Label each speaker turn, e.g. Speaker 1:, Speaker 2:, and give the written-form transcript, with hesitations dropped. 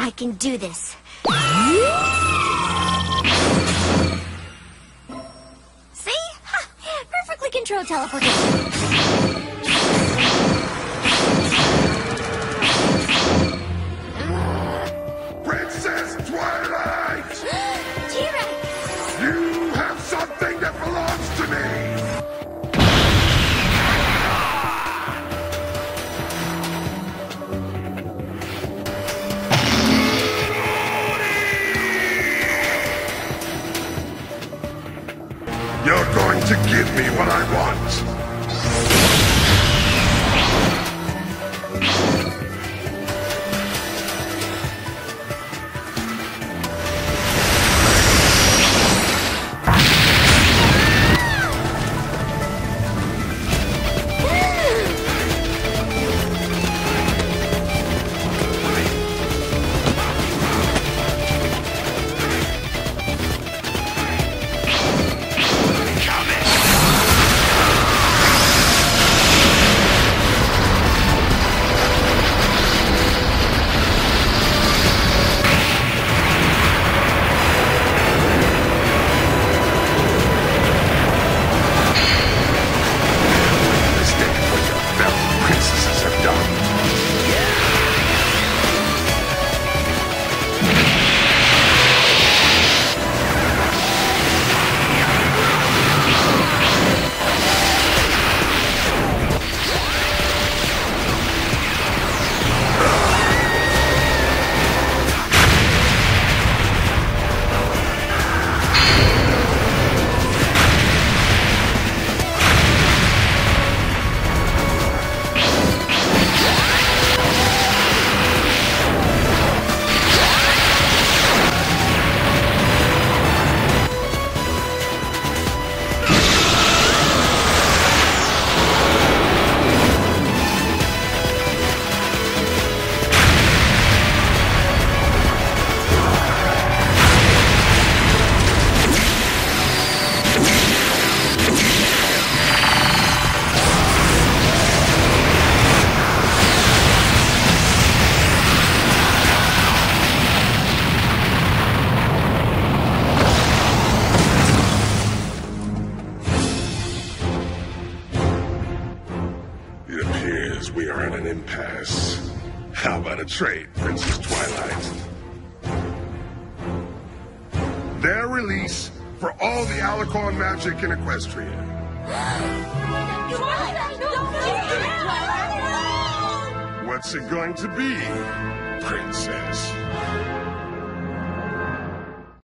Speaker 1: I can do this. See? Ha! Perfectly controlled teleportation.
Speaker 2: Princess Twilight!
Speaker 1: T-Rex!
Speaker 2: You have something that belongs to me! You're going to give me what I want! We are at an impasse. How about a trade, Princess Twilight? Their release for all the Alicorn magic in Equestria. What's it going to be, Princess?